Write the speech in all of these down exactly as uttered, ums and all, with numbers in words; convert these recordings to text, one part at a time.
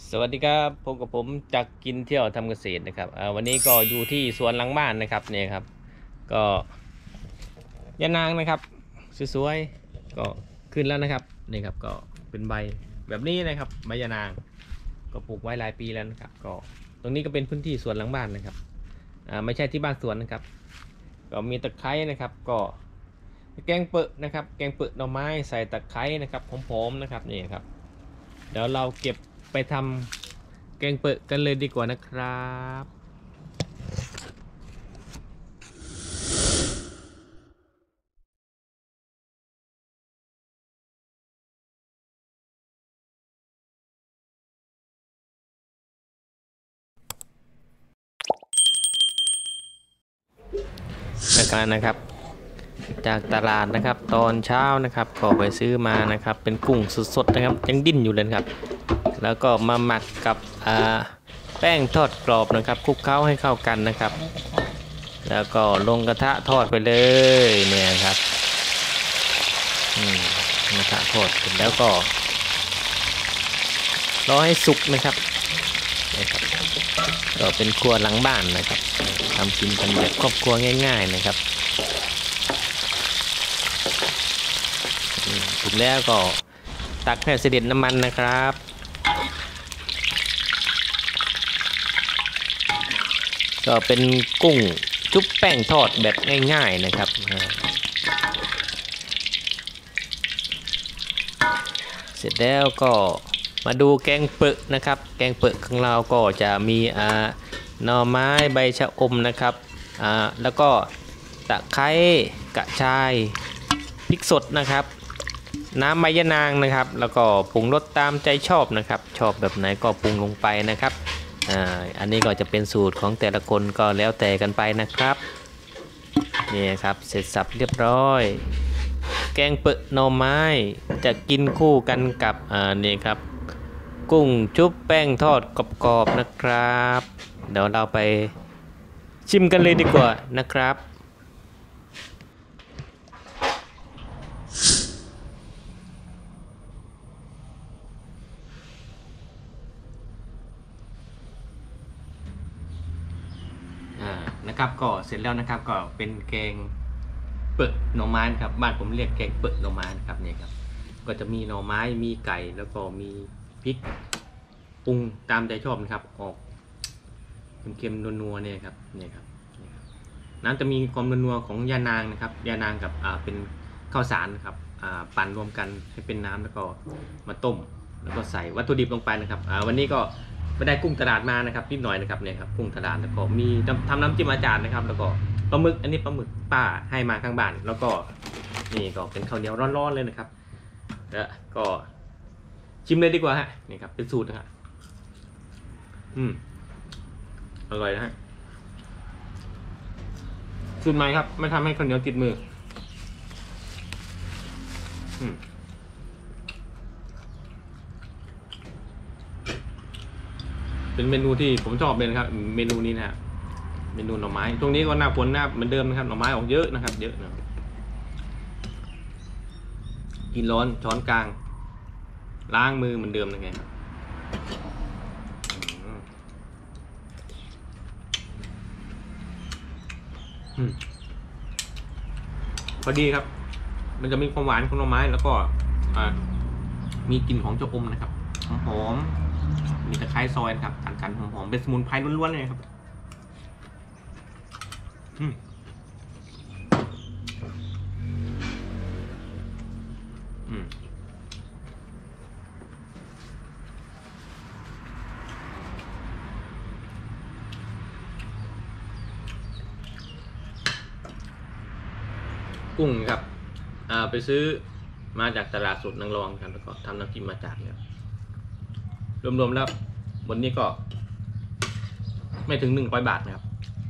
สวัสดีครับพบกับผมจากกินเที่ยวทำเกษตรนะครับวันนี้ก็อยู่ที่สวนหลังบ้านนะครับเนี่ยครับก็ยะนางนะครับสวยๆก็ขึ้นแล้วนะครับนี่ครับก็เป็นใบแบบนี้นะครับใบยะนางก็ปลูกไว้หลายปีแล้วนะครับก็ตรงนี้ก็เป็นพื้นที่สวนหลังบ้านนะครับไม่ใช่ที่บ้านสวนนะครับก็มีตะไคร้นะครับก็แกงเปอะนะครับแกงเปอะหน่อไม้ใส่ตะไคร้นะครับหอมๆนะครับนี่ครับเดี๋ยวเราเก็บไปทำแกงเปอะกันเลยดีกว่านะครับนะครับนะครับจากตลาดนะครับตอนเช้านะครับก็ไปซื้อมานะครับเป็นกุ้งสดๆนะครับยังดิ้นอยู่เลยครับแล้วก็มาหมักกับแป้งทอดกรอบนะครับคลุกเคล้าให้เข้ากันนะครับแล้วก็ลงกระทะทอดไปเลยเนี่ยครับอืมกระทะทอดเสร็จแล้วก็รอให้สุกนะครับนะครับก็เป็นครัวหลังบ้านนะครับทำกินกันแบบครอบครัวง่ายๆนะครับถูกแล้วก็ตักให้เสด็จน้ำมันนะครับก็เป็นกุ้งชุบแป้งทอดแบบง่ายๆนะครับเสร็จแล้วก็มาดูแกงเปอะนะครับแกงเปอะของเราก็จะมีอ่าหน่อไม้ใบชะอมนะครับอ่าแล้วก็ตะไคร้กระชายพริกสดนะครับน้ำใบยะนางนะครับแล้วก็ปรุงรสตามใจชอบนะครับชอบแบบไหนก็ปรุงลงไปนะครับอ่าอันนี้ก็จะเป็นสูตรของแต่ละคนก็แล้วแต่กันไปนะครับนี่ครับเสร็จสับเรียบร้อยแกงเปอะหน่อไม้จะกินคู่กันกับอ่านี่ครับกุ้งชุบแป้งทอดกรอบๆนะครับเดี๋ยวเราไปชิมกันเลยดีกว่านะครับนะครับก็เสร็จแล้วนะครับก็เป็นแกงเปอะหน่อไม้ครับบ้านผมเรียกแกงเปอะหน่อไม้นะครับเนี่ยครับก็จะมีหน่อไม้มีไก่แล้วก็มีพริกปรุงตามใจชอบนะครับออกเค็มๆนัวๆเนี่ยครับเนี่ยครับน้ำจะมีความนัวๆของยานางนะครับยานางกับอ่าเป็นข้าวสารนะครับอ่าปั่นรวมกันให้เป็นน้ำแล้วก็มาต้มแล้วก็ใส่วัตถุดิบลงไปนะครับอ่าวันนี้ก็ไม่ได้กุ้งตลาดมานะครับนิดหน่อยนะครับเนี่ยครับกุ้งตลาดแล้วก็มีทำน้ำจิ้มอาจารย์นะครับแล้วก็ปลาหมึกอันนี้ปลาหมึกป้าให้มาข้างบ้านแล้วก็นี่ก็เป็นข้าวเหนียวร้อนๆเลยนะครับแล้วก็ชิมเลยดีกว่าฮะนี่ครับเป็นสูตรนะฮะอืมอร่อยนะฮะสูตรใหม่ครับไม่ทำให้ข้าวเหนียวติดมืออืมเป็นเมนูที่ผมชอบเลยนะครับเมนูนี้นะฮะเมนูหน่อไม้ตรงนี้ก็หน้าฝนหน้าเหมือนเดิมนะครับหน่อไม้ออกเยอะนะครับเยอะนะกินร้อนช้อนกลางล้างมือเหมือนเดิมยังไงครับพอดีครับมันจะมีความหวานของหน่อไม้แล้วก็มีกลิ่นของชะอมนะครับหอมมีตะไคร้ซอยนะครับกันกันหอมๆเป็นสมุนไพรล้วนๆเลยครับอืมอืมกุ้งครับอ่าไปซื้อมาจากตลาดสดนางรองครับแล้วก็ทำน้ำจิ้มมาจากเนี่ยรวมๆแล้ววันนี้ก็ไม่ถึงหนึ่งร้อยบาทนะครับ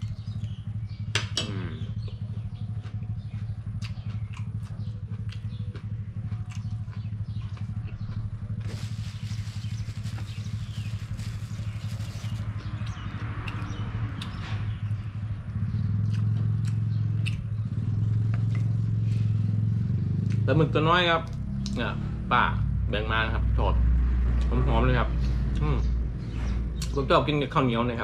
ปลาหมึกตัวน้อยครับเนี่ยป้าแบ่งมานะครับสดหอมๆเลยครับอืมผมชอบกินกับข้าวเหนียวนะครับ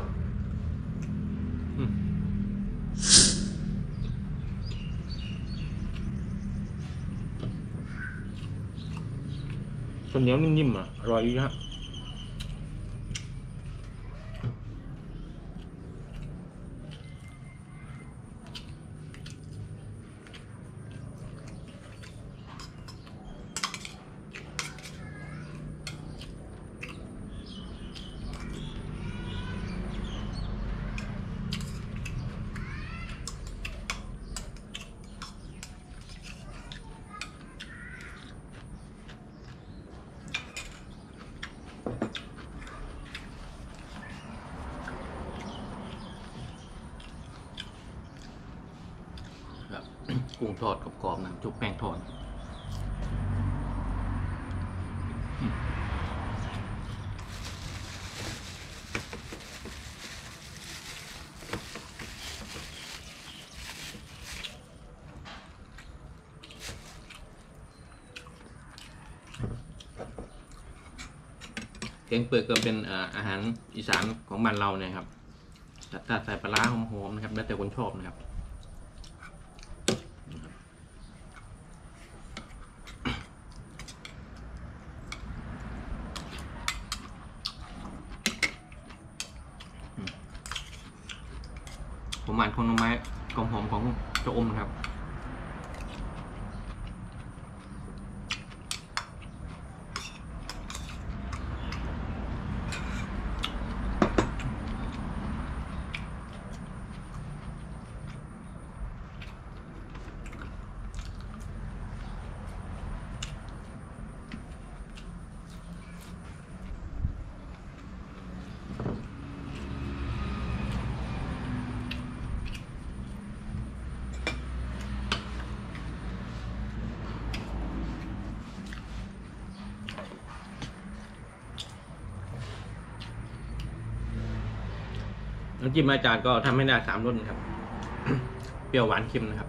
ข้าวเหนียวนิ่มๆอ่ะอร่อยดีครับกุ้งทอดกรอบๆนะจุกแป้งทอดแกงเปิดก็เป็นอาหารอีสานของบ้านเราเนี่ยครับถ้าใส่ปลาร้าหอมๆนะครับแล้วแต่คนชอบนะครับผมหวานของหน่อไม้กลมหอมของเจ้าอมนะครับน้ำจิ้มอาจารย์ก็ทำให้ได้สามรสนะครับ เปรี้ยวหวานเค็มนะครับ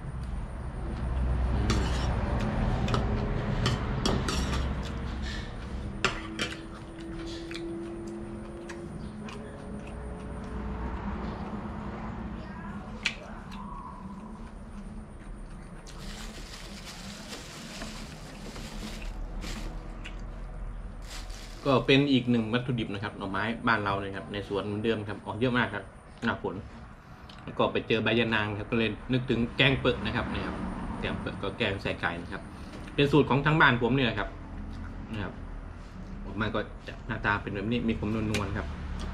ก็เป็นอีกหนึ่งวัตถุดิบนะครับหน่อไม้บ้านเราเลยครับในสวนเหมือนเดิมครับออกเยอะมากครับหน้าฝนแล้วก็ไปเจอใบยะนางครับก็เลยนึกถึงแกงเปิดนะครับนี่ครับแกงเปิดก็แกงใส่ไก่นะครับเป็นสูตรของทั้งบ้านผมเนี่ยครับนะครับออกมาก็จะหน้าตาเป็นแบบนี้มีความนวลๆครับ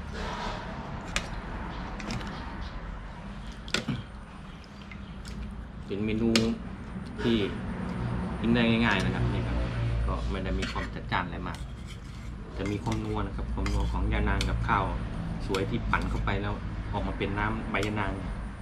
เป็นเมนูที่กินได้ง่ายๆนะครับนี่ครับก็ไม่ได้มีความจัดจ้านอะไรมากจะมีความนัวนะครับความนัวของยานางกับข้าวสวยที่ปั่นเข้าไปแล้วออกมาเป็นน้ำใบยานาง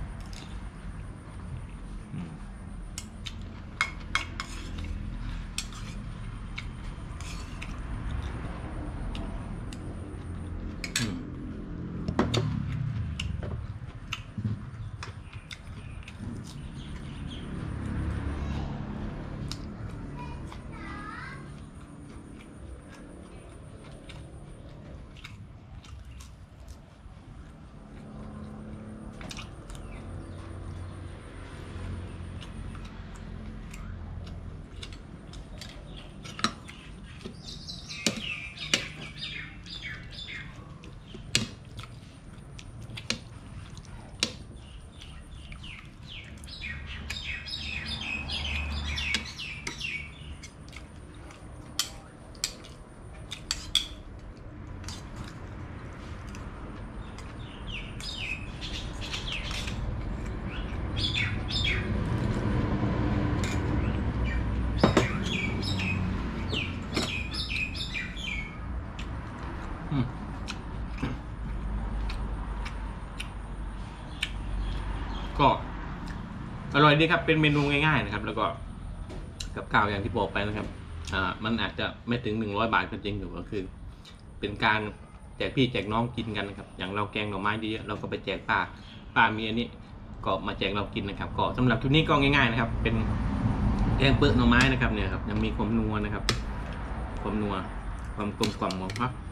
ก็อร่อยดีครับเป็นเมนูง่ายๆนะครับแล้วก็กับข้าวอย่างที่บอกไปนะครับอ่ามันอาจจะไม่ถึงหนึ่งร้อยบาทก็จริงอยู่ก็คือเป็นการแจกพี่แจกน้องกินกันนะครับอย่างเราแกงหน่อไม้เยอะเราก็ไปแจกป้าป้ามีอันนี้ก็มาแจกเรากินนะครับก็สำหรับคลิปนี้ก็ง่ายๆนะครับเป็นแกงเปิดหน่อไม้นะครับเนี่ยครับยังมีความนัวนะครับความนัวความกลมกล่อมของพัก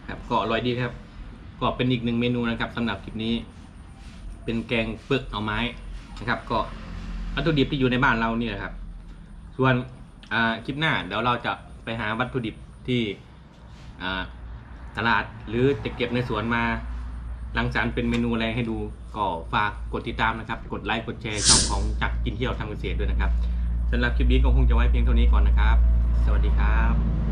ครับก็อร่อยดีครับก็เป็นอีกหนึ่งเมนูนะครับสำหรับคลิปนี้เป็นแกงเปลือกหน่อไม้นะครับก็วัตถุดิบที่อยู่ในบ้านเรานี่แหละครับส่วนคลิปหน้าเดี๋ยวเราจะไปหาวัตถุดิบที่ตลาดหรือจะเก็บในสวนมารังสรรค์เป็นเมนูอะไรให้ดูก็ฝากกดติดตามนะครับกดไลค์กดแชร์ช่องของจักรกินเที่ยวทำเกษตรด้วยนะครับสำหรับคลิปนี้ก็คงจะไว้เพียงเท่านี้ก่อนนะครับสวัสดีครับ